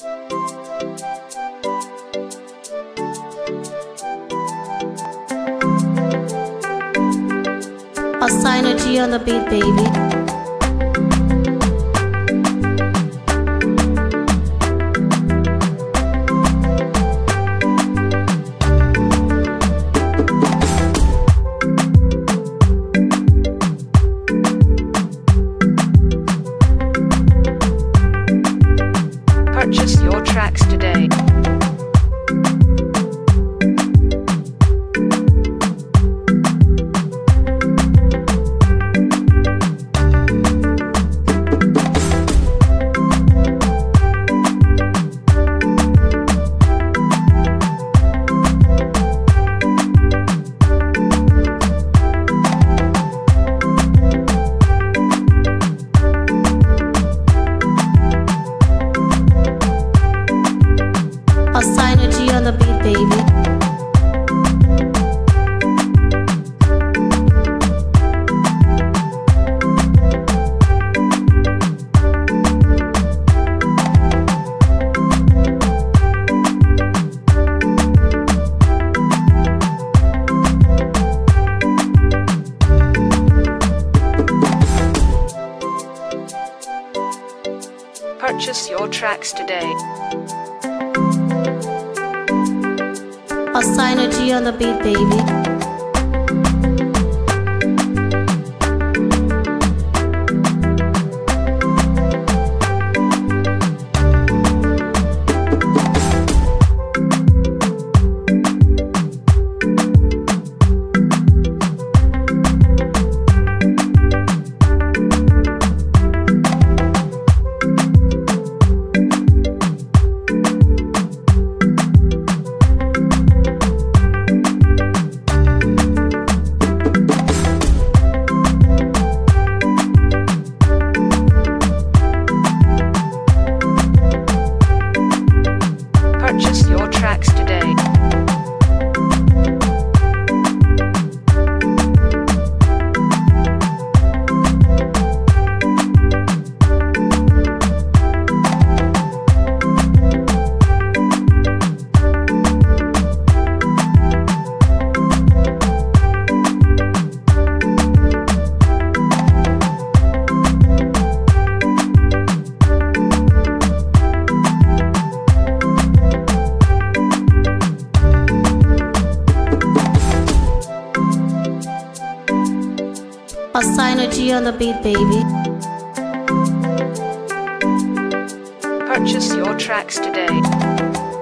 Synergy on the beat, baby. Purchase your tracks today. Synergy on the beat, baby. Purchase your tracks today. Synergy on the beat, baby. Purchase your tracks today. Synergy on the beat, baby. Purchase your tracks today.